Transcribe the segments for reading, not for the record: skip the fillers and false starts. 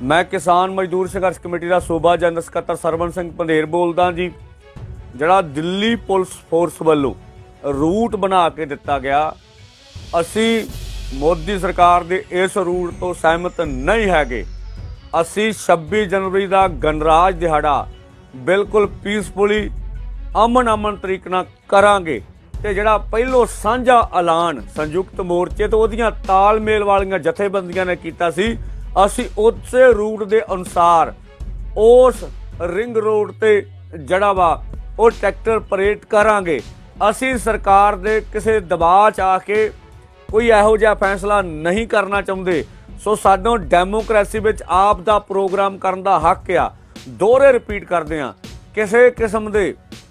मैं किसान मजदूर संघर्ष कमेटी का सूबा जनरल सकत्तर सरवण सिंह पंधेर बोलदा जी। जिहड़ा दिल्ली पुलिस फोर्स वालों रूट बना के दिता गया, असी मोदी सरकार के इस रूट तो सहमत नहीं हैगे। असी 26 जनवरी का गणराज दिहाड़ा बिल्कुल पीसफुली अमन तरीके नाल करांगे। ते जिहड़ा पहलो साझा ऐलान संयुक्त मोर्चे तो उहदियां तालमेल वालियां जथेबंदियां ने कीता सी, असी उसे रूट के अनुसार उस रिंग रोड ते जड़ा वा वो ट्रैक्टर परेड करांगे। असी सरकार दे किसी दबाव च आके कोई इहो जिहा फैसला नहीं करना चाहुंदे। सो सानों डेमोक्रेसी विच आप दा प्रोग्राम करन दा हक आ। दोहरे रिपीट करदे आ, किसी किस्म दे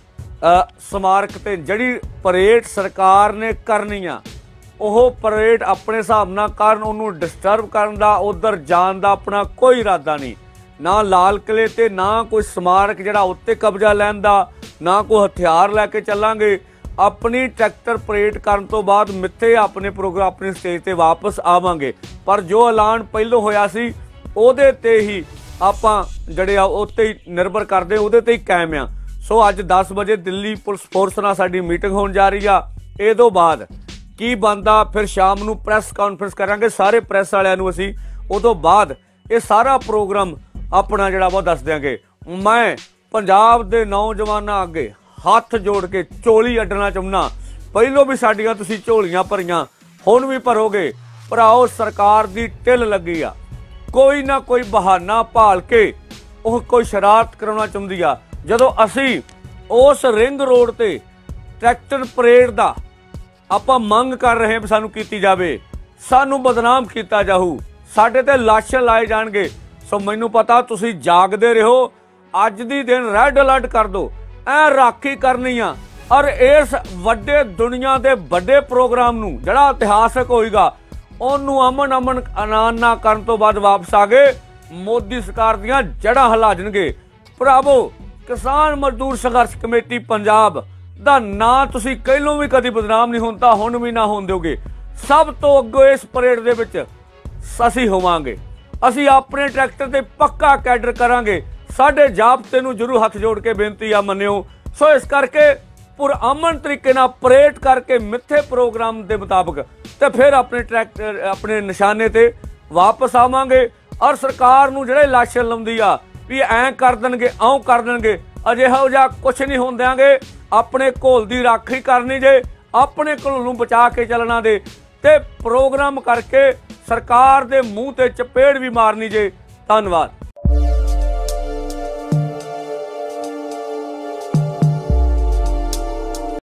स्मारक ते जिहड़ी परेड सरकार ने करनी आ, ओह परेड अपने हिसाब नाल करन, उन्होंने डिस्टर्ब करन दा उधर जान दा अपना कोई इरादा नहीं। ना लाल किले ते ना कोई स्मारक जिहड़ा उत्ते कब्जा लैण दा, ना कोई हथियार लैके चलांगे। अपनी ट्रैक्टर परेड करन तो बाद मिथे अपने प्रोग्राम अपनी स्टेज ते वापस आवांगे। पर जो ऐलान पहलों होया सी उहदे ते ही आपां जिहड़े आ उत्ते ही निर्भर करदे, उहदे ते ही कायम आ। सो अज 10 बजे दिल्ली पुलिस फोर्स नाल साडी मीटिंग होण जा रही आ। इह तों बाद की बनदा फिर शाम नूं प्रैस कॉन्फ्रेंस करांगे सारे प्रैस वालियां नूं। असीं उदों बाद ये सारा प्रोग्राम अपना जिहड़ा वो दस देंगे। मैं पंजाब दे नौजवानां अगे हथ जोड़ के झोली अड्डना चाहुंदा। पहलों भी साडियां तुसीं झोलियां भरियां, हुण भी भरोगे। भराओ सरकार दी ढिल लगी आ, कोई ना कोई बहाना भाल के ओह कोई शरारत कराउणा चाहुंदी आ। जदों असीं उस रिंग रोड ते ट्रैक्टर परेड दा आपां मंग कर रहे हैं सानू कीती जावे, सानू बदनाम कीता जाऊ, साडे ते लाशां लाए जाणगे। सो मैनू पता तुसीं जागदे रहो, अज दी दिन रैड अलर्ट कर दो, ऐ राखी करनी आ। और इस वड्डे दुनिया दे वड्डे प्रोग्राम नू जिहड़ा इतिहासक होएगा ओनू अमन आनंद ना करन तो बाद वापस आ गए मोदी सरकार दीयां जड़ां हिला देणगे। भरावो, किसान मजदूर संघर्ष कमेटी पंजाब दा नां तुसीं कहलों भी कदी बदनाम नहीं होंदा, हुण भी ना होण दिओगे। सब तो अग्गों इस परेड दे विच असीं होवांगे। असीं अपने ट्रैक्टर ते पक्का कैडर करांगे। साडे जाबते नूं जरूर हथ जोड़ के बेनती आ मन्निओ। सो इस करके पुरअमन तरीके नाल परेड करके मिथे प्रोग्राम के मुताबिक ते फिर अपने ट्रैक्टर अपने निशाने ते वापस आवांगे। और सरकार नूं जिहड़े लाशे लाउंदी आ भी ऐ कर देणगे आउं कर देणगे, अजिहा जिहा कुछ नहीं होण देंगे। अपने घोल की राखी करनी जे, अपने घोल नूं बचा के चलना दे ते प्रोग्राम करके सरकार दे मूँह ते चपेड़ भी मारनी जे। धन्नवाद।